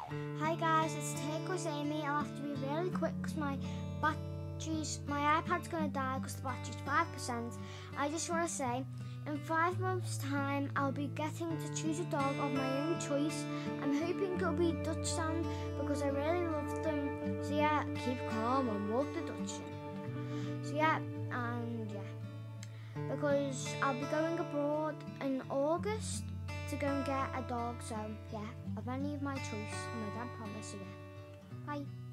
Hi guys, it's Take Amy. I'll have to be really quick because my iPad's going to die because the battery's 5%. I just want to say, in 5 months' time, I'll be getting to choose a dog of my own choice. I'm hoping it'll be Dachshund because I really love them. So yeah, keep calm and walk the Dachshund. So yeah, and yeah, because I'll be going abroad in August to go and get a dog. So yeah, of any of my choice, my dad promised. So yeah, bye.